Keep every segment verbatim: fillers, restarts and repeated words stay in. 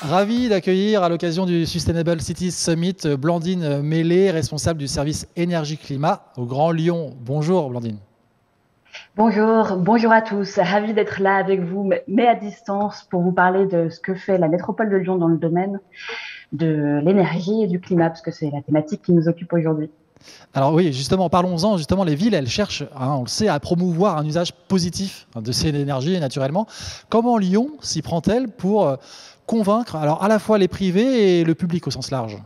Ravi d'accueillir à l'occasion du Sustainable Cities Summit Blandine Mélé, responsable du service énergie-climat au Grand Lyon. Bonjour Blandine. Bonjour, bonjour à tous. Ravi d'être là avec vous, mais à distance, pour vous parler de ce que fait la métropole de Lyon dans le domaine de l'énergie et du climat, parce que c'est la thématique qui nous occupe aujourd'hui. Alors oui, justement, parlons-en. Justement, les villes, elles cherchent, hein, on le sait, à promouvoir un usage positif de ces énergies, naturellement. Comment Lyon s'y prend-elle pour euh, convaincre, alors à la fois les privés et le public au sens large?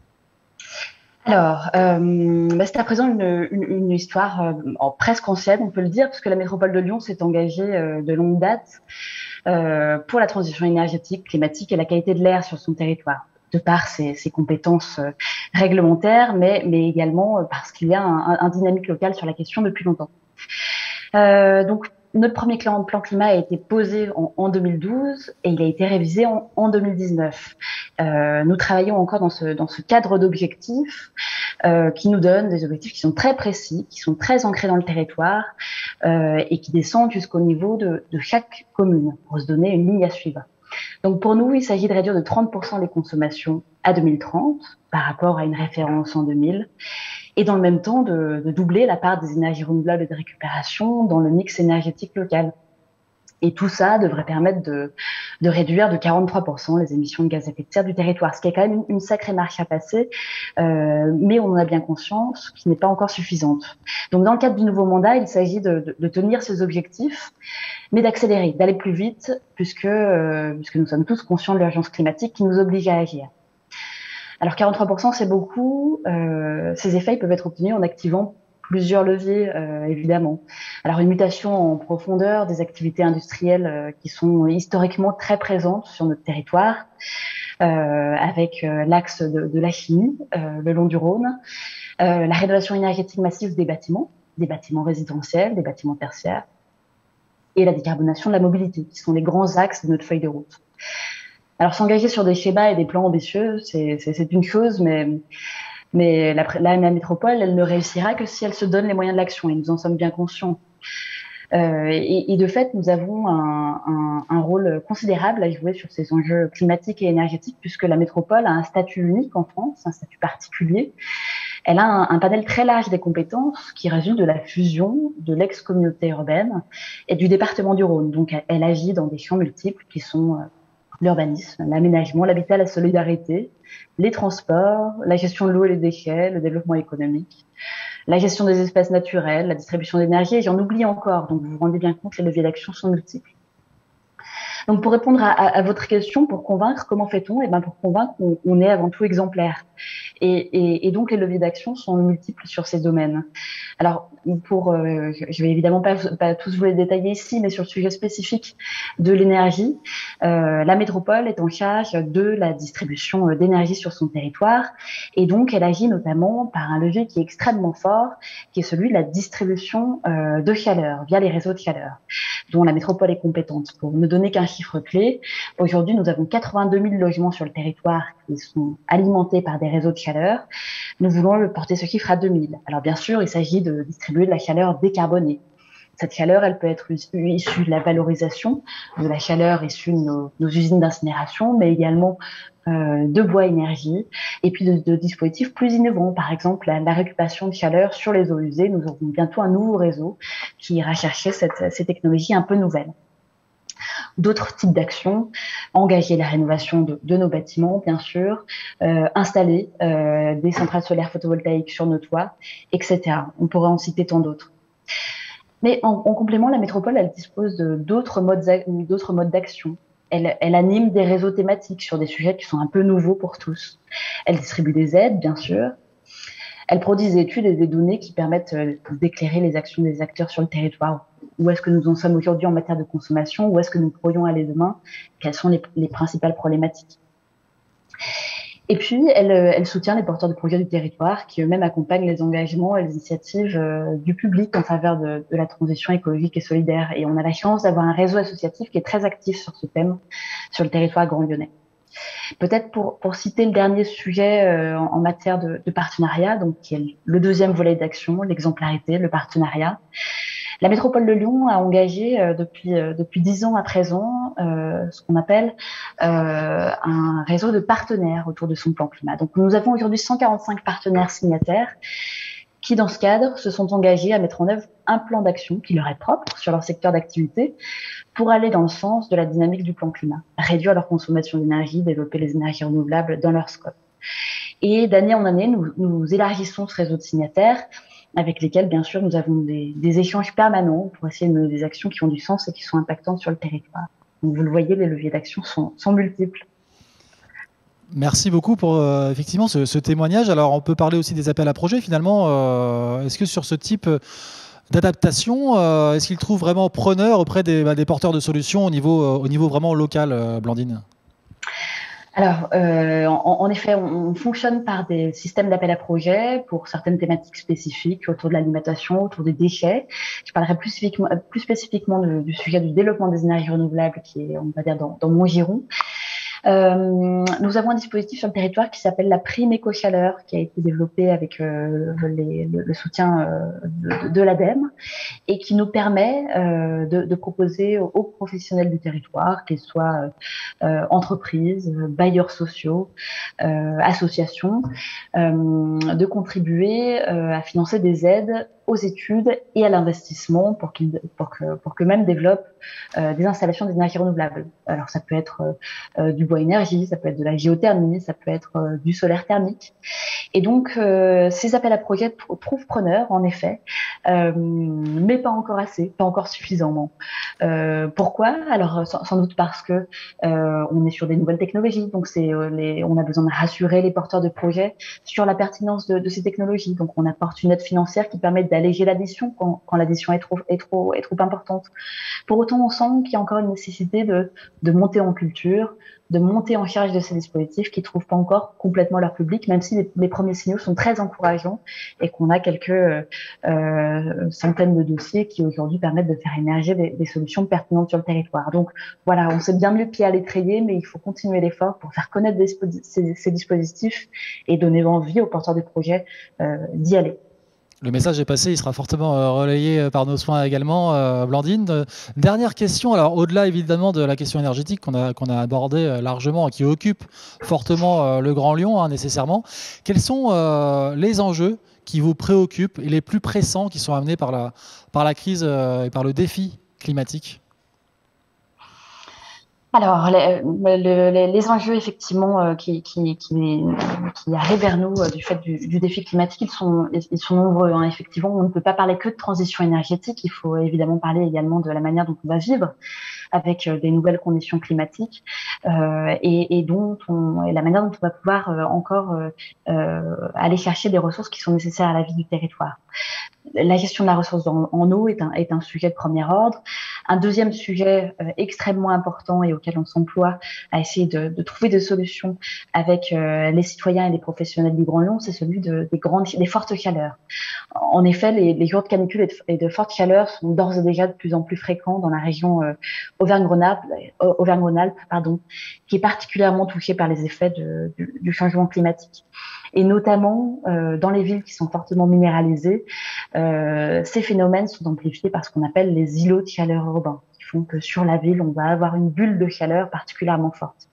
Alors, euh, bah, c'est à présent une, une, une histoire euh, en presque ancienne, on peut le dire, parce que la métropole de Lyon s'est engagée euh, de longue date euh, pour la transition énergétique, climatique et la qualité de l'air sur son territoire, de par ses, ses compétences euh, réglementaires, mais, mais également euh, parce qu'il y a un, un dynamique local sur la question depuis longtemps. Euh, donc, notre premier plan, plan climat a été posé en, en deux mille douze et il a été révisé en, en deux mille dix-neuf. Euh, nous travaillons encore dans ce, dans ce cadre d'objectifs euh, qui nous donnent des objectifs qui sont très précis, qui sont très ancrés dans le territoire euh, et qui descendent jusqu'au niveau de, de chaque commune pour se donner une ligne à suivre. Donc pour nous, il s'agit de réduire de trente pour cent les consommations à deux mille trente par rapport à une référence en deux mille et dans le même temps de, de doubler la part des énergies renouvelables et de récupération dans le mix énergétique local. Et tout ça devrait permettre de, de réduire de quarante-trois pour cent les émissions de gaz à effet de serre du territoire, ce qui est quand même une, une sacrée marche à passer, euh, mais on en a bien conscience qui n'est pas encore suffisante. Donc dans le cadre du nouveau mandat, il s'agit de, de, de tenir ces objectifs, mais d'accélérer, d'aller plus vite, puisque, euh, puisque nous sommes tous conscients de l'urgence climatique qui nous oblige à agir. Alors quarante-trois pour cent, c'est beaucoup. Euh, ces effets ils peuvent être obtenus en activant plusieurs leviers, euh, évidemment. Alors une mutation en profondeur des activités industrielles euh, qui sont historiquement très présentes sur notre territoire, euh, avec euh, l'axe de, de la chimie euh, le long du Rhône, euh, la rénovation énergétique massive des bâtiments, des bâtiments résidentiels, des bâtiments tertiaires, et la décarbonation de la mobilité, qui sont les grands axes de notre feuille de route. Alors s'engager sur des schémas et des plans ambitieux, c'est, c'est, c'est une chose, mais, mais la, la, la métropole, elle ne réussira que si elle se donne les moyens de l'action, et nous en sommes bien conscients. Euh, et, et de fait, nous avons un, un, un rôle considérable à jouer sur ces enjeux climatiques et énergétiques, puisque la métropole a un statut unique en France, un statut particulier. Elle a un, un panel très large des compétences qui résulte de la fusion de l'ex-communauté urbaine et du département du Rhône. Donc, elle, elle agit dans des champs multiples qui sont euh, l'urbanisme, l'aménagement, l'habitat, la solidarité, les transports, la gestion de l'eau et les déchets, le développement économique, la gestion des espaces naturels, la distribution d'énergie, et j'en oublie encore. Donc, vous vous rendez bien compte, les leviers d'action sont multiples. Donc, pour répondre à, à, à votre question, pour convaincre, comment fait-on? Eh ben, pour convaincre, on, on est avant tout exemplaire. Et, et, et donc, les leviers d'action sont multiples sur ces domaines. Alors, pour, euh, je vais évidemment pas, pas tous vous les détailler ici, mais sur le sujet spécifique de l'énergie, euh, la métropole est en charge de la distribution d'énergie sur son territoire, et donc elle agit notamment par un levier qui est extrêmement fort, qui est celui de la distribution euh, de chaleur via les réseaux de chaleur, dont la métropole est compétente. Pour ne donner qu'un chiffre clé, aujourd'hui, nous avons quatre-vingt-deux mille logements sur le territoire qui sont alimentés par des réseaux de chaleur. Nous voulons porter ce chiffre à deux mille. Alors bien sûr, il s'agit de distribuer de la chaleur décarbonée. Cette chaleur, elle peut être issue de la valorisation de la chaleur issue de nos, nos usines d'incinération, mais également euh, de bois énergie, et puis de, de dispositifs plus innovants. Par exemple, la, la récupération de chaleur sur les eaux usées. Nous aurons bientôt un nouveau réseau qui ira chercher cette, ces technologies un peu nouvelles. D'autres types d'actions, engager la rénovation de, de nos bâtiments, bien sûr, euh, installer euh, des centrales solaires photovoltaïques sur nos toits, et cetera. On pourrait en citer tant d'autres. Mais en, en complément, la métropole, elle dispose de, d'autres modes, d'autres modes d'action. Elle, elle anime des réseaux thématiques sur des sujets qui sont un peu nouveaux pour tous. Elle distribue des aides, bien sûr. Elle produit des études et des données qui permettent d'éclairer les actions des acteurs sur le territoire. Où est-ce que nous en sommes aujourd'hui en matière de consommation? Où est-ce que nous pourrions aller demain? Quelles sont les, les principales problématiques? Et puis, elle, elle soutient les porteurs de projets du territoire qui eux-mêmes accompagnent les engagements et les initiatives euh, du public en faveur de, de la transition écologique et solidaire. Et on a la chance d'avoir un réseau associatif qui est très actif sur ce thème, sur le territoire grand lyonnais. Peut-être pour, pour citer le dernier sujet euh, en, en matière de, de partenariat, donc qui est le deuxième volet d'action, l'exemplarité, le partenariat. La métropole de Lyon a engagé euh, depuis euh, depuis dix ans à présent euh, ce qu'on appelle euh, un réseau de partenaires autour de son plan climat. Donc nous avons aujourd'hui cent quarante-cinq partenaires signataires qui, dans ce cadre, se sont engagés à mettre en œuvre un plan d'action qui leur est propre sur leur secteur d'activité pour aller dans le sens de la dynamique du plan climat, réduire leur consommation d'énergie, développer les énergies renouvelables dans leur scope. Et d'année en année, nous, nous élargissons ce réseau de signataires avec lesquels, bien sûr, nous avons des, des échanges permanents pour essayer de mener des actions qui ont du sens et qui sont impactantes sur le territoire. Donc, vous le voyez, les leviers d'action sont, sont multiples. Merci beaucoup pour euh, effectivement ce, ce témoignage. Alors, on peut parler aussi des appels à projets. Finalement, euh, est-ce que sur ce type d'adaptation, euh, est-ce qu'ils trouvent vraiment preneur auprès des, bah, des porteurs de solutions au niveau, euh, au niveau vraiment local, euh, Blandine ? Alors, euh, en, en effet, on, on fonctionne par des systèmes d'appel à projets pour certaines thématiques spécifiques autour de l'alimentation, autour des déchets. Je parlerai plus spécifiquement, plus spécifiquement du, du sujet du développement des énergies renouvelables qui est, on va dire, dans, dans mon giron. Euh, nous avons un dispositif sur le territoire qui s'appelle la prime éco-chaleur, qui a été développé avec euh, les, le, le soutien euh, de, de l'ADEME et qui nous permet euh, de, de proposer aux, aux professionnels du territoire, qu'ils soient euh, entreprises, bailleurs sociaux, euh, associations, euh, de contribuer euh, à financer des aides aux études et à l'investissement pour qu'ils pour que pour que même développent euh, des installations d'énergie renouvelable. Alors ça peut être euh, du bois énergie, ça peut être de la géothermie, ça peut être euh, du solaire thermique. Et donc euh, ces appels à projets trouvent preneur en effet, euh, mais pas encore assez, pas encore suffisamment. Euh, pourquoi? Alors sans, sans doute parce que euh, on est sur des nouvelles technologies, donc c'est euh, les, on a besoin de rassurer les porteurs de projets sur la pertinence de, de ces technologies. Donc on apporte une aide financière qui permet d'alléger l'addition quand, quand l'addition est trop, est, trop, est trop importante. Pour autant, on sent qu'il y a encore une nécessité de, de monter en culture, de monter en charge de ces dispositifs qui ne trouvent pas encore complètement leur public, même si les, les premiers signaux sont très encourageants et qu'on a quelques euh, centaines de dossiers qui aujourd'hui permettent de faire émerger des, des solutions pertinentes sur le territoire. Donc voilà, on s'est bien mis le pied à l'étrier, mais il faut continuer l'effort pour faire connaître des, ces, ces dispositifs et donner envie aux porteurs de projets euh, d'y aller. Le message est passé, il sera fortement euh, relayé par nos soins également. Euh, Blandine, euh, dernière question, alors au-delà évidemment de la question énergétique qu'on a, qu'on a abordée euh, largement et qui occupe fortement euh, le Grand Lyon, hein, nécessairement, quels sont euh, les enjeux qui vous préoccupent et les plus pressants qui sont amenés par la, par la crise euh, et par le défi climatique ? Alors, les, les, les enjeux effectivement euh, qui, qui, qui, qui arrivent vers nous euh, du fait du, du défi climatique, ils sont, ils sont nombreux. Hein. Effectivement, on ne peut pas parler que de transition énergétique. Il faut évidemment parler également de la manière dont on va vivre avec euh, des nouvelles conditions climatiques euh, et, et dont on, et la manière dont on va pouvoir euh, encore euh, euh, aller chercher des ressources qui sont nécessaires à la vie du territoire. La gestion de la ressource en, en eau est un, est un sujet de premier ordre. Un deuxième sujet euh, extrêmement important et auquel on s'emploie à essayer de, de trouver des solutions avec euh, les citoyens et les professionnels du Grand Lyon, c'est celui de, des grandes, des fortes chaleurs. En effet, les, les jours de canicule et de, et de fortes chaleurs sont d'ores et déjà de plus en plus fréquents dans la région euh, Auvergne-Rhône-Alpes, Auvergne-Rhône-Alpes, pardon, qui est particulièrement touchée par les effets de, du, du changement climatique. Et notamment euh, dans les villes qui sont fortement minéralisées, euh, ces phénomènes sont amplifiés par ce qu'on appelle les îlots de chaleur urbains, qui font que sur la ville, on va avoir une bulle de chaleur particulièrement forte.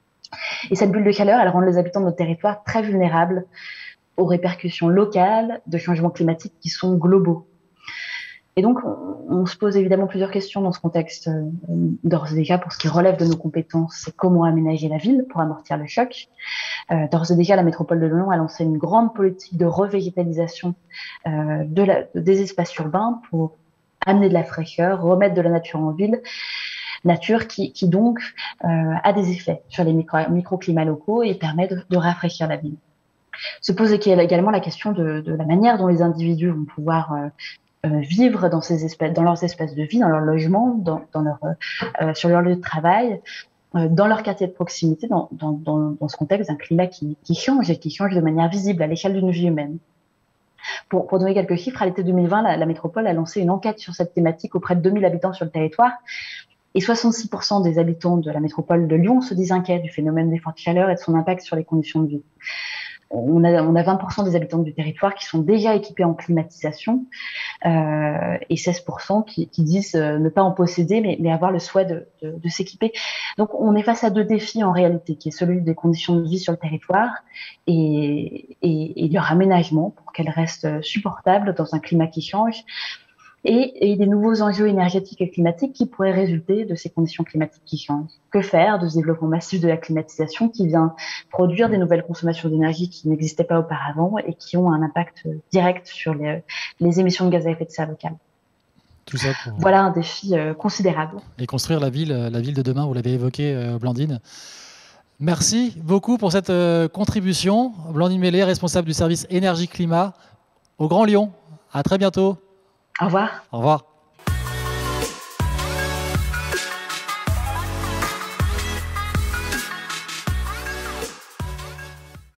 Et cette bulle de chaleur, elle rend les habitants de notre territoire très vulnérables aux répercussions locales de changements climatiques qui sont globaux. Et donc, on, on se pose évidemment plusieurs questions dans ce contexte. Euh, d'ores et déjà, pour ce qui relève de nos compétences, c'est comment aménager la ville pour amortir le choc. Euh, d'ores et déjà, la métropole de Lyon a lancé une grande politique de revégétalisation euh, de la, des espaces urbains pour amener de la fraîcheur, remettre de la nature en ville, nature qui, qui donc euh, a des effets sur les micro, microclimats locaux et permet de, de rafraîchir la ville. Se pose également la question de, de la manière dont les individus vont pouvoir euh, Euh, vivre dans ces espèces, dans leurs espaces de vie, dans leur logement, dans, dans leur, euh, sur leur lieu de travail, euh, dans leur quartier de proximité, dans, dans, dans, dans ce contexte d'un climat qui, qui change et qui change de manière visible à l'échelle d'une vie humaine. Pour, pour donner quelques chiffres, à l'été deux mille vingt, la, la métropole a lancé une enquête sur cette thématique auprès de deux mille habitants sur le territoire et soixante-six pour cent des habitants de la métropole de Lyon se disent inquiets du phénomène des fortes chaleurs et de son impact sur les conditions de vie. on a, on a vingt pour cent des habitants du territoire qui sont déjà équipés en climatisation euh, et seize pour cent qui, qui disent euh, ne pas en posséder, mais, mais avoir le souhait de, de, de s'équiper. Donc, on est face à deux défis en réalité, qui est celui des conditions de vie sur le territoire et, et, et leur aménagement pour qu'elles restent supportables dans un climat qui change. Et, et des nouveaux enjeux énergétiques et climatiques qui pourraient résulter de ces conditions climatiques qui changent. Que faire de ce développement massif de la climatisation qui vient produire des nouvelles consommations d'énergie qui n'existaient pas auparavant et qui ont un impact direct sur les, les émissions de gaz à effet de serre locales. Tout ça pour... Voilà un défi euh, considérable. Et construire la ville, la ville de demain, vous l'avez évoqué, euh, Blandine. Merci beaucoup pour cette euh, contribution. Blandine Mellet, responsable du service énergie-climat au Grand Lyon. À très bientôt. Au revoir. Au revoir.